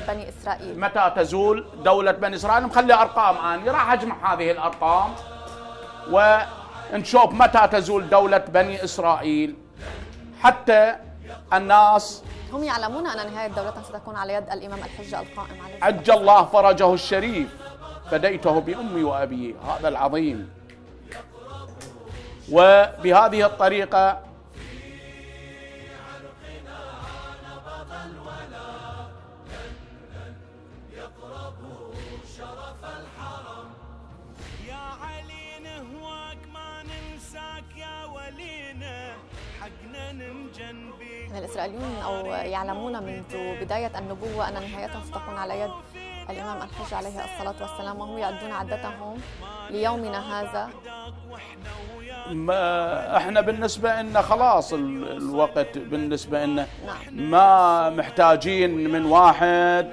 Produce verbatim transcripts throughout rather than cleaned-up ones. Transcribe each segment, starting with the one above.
بني إسرائيل. متى تزول دولة بني إسرائيل؟ مخلي أرقام أنا راح أجمع هذه الأرقام ونشوف متى تزول دولة بني إسرائيل حتى الناس هم يعلمون أن نهاية دولتنا ستكون على يد الإمام الحجة القائم عليه. عجل الله فرجه الشريف، فديته بأمي وأبي هذا العظيم. وبهذه الطريقة الإسرائيليون أو يعلمون منذ بداية النبوة أن نهايتها ستكون على يد الإمام الحج عليه الصلاة والسلام، وهم يعدون عدتهم ليومنا هذا. ما احنا بالنسبة لنا خلاص الوقت بالنسبة لنا ما محتاجين من واحد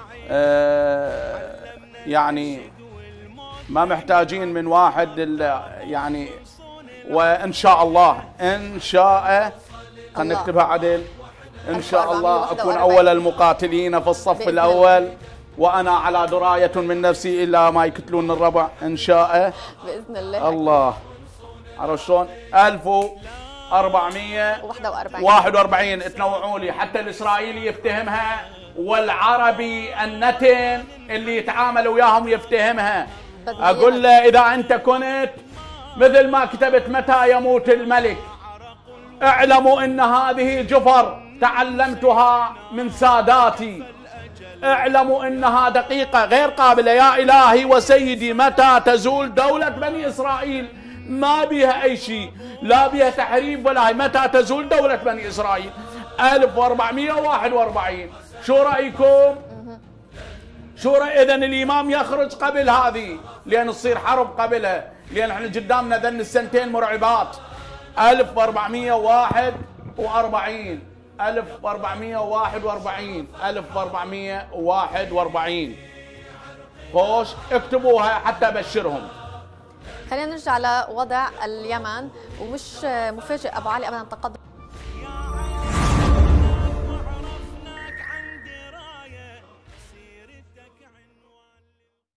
اه يعني ما محتاجين من واحد يعني. وإن شاء الله إن شاء خلينا نكتبها عدل إن شاء الله أكون أول المقاتلين في الصف الأول، وأنا على دراية من نفسي إلا ما يقتلون الربع إن شاء بإذن الله. الله عرفت شلون؟ ألف وأربعمئة وواحد وأربعين تنوعوا لي حتى الإسرائيلي يفتهمها والعربي النتن اللي يتعامل وياهم يفتهمها. أقول له إذا أنت كنت مثل ما كتبت متى يموت الملك، اعلموا ان هذه جفر تعلمتها من ساداتي، اعلموا انها دقيقة غير قابلة. يا الهي وسيدي متى تزول دولة بني اسرائيل؟ ما بيها اي شيء، لا بيها تحريف ولا هي. متى تزول دولة بني اسرائيل؟ ألف وأربعمئة وواحد وأربعين. شو رأيكم؟ شو رأي اذا الامام يخرج قبل هذه لان تصير حرب قبلها، لان احنا قدامنا ذن السنتين مرعبات. ألف وأربعمئة وواحد وأربعين ألف وأربعمئة وواحد وأربعين ألف وأربعمئة وواحد وأربعين. خوش اكتبوها حتى أبشرهم. خلينا نرجع لوضع اليمن، ومش مفاجئ أبو علي أبدا تقدم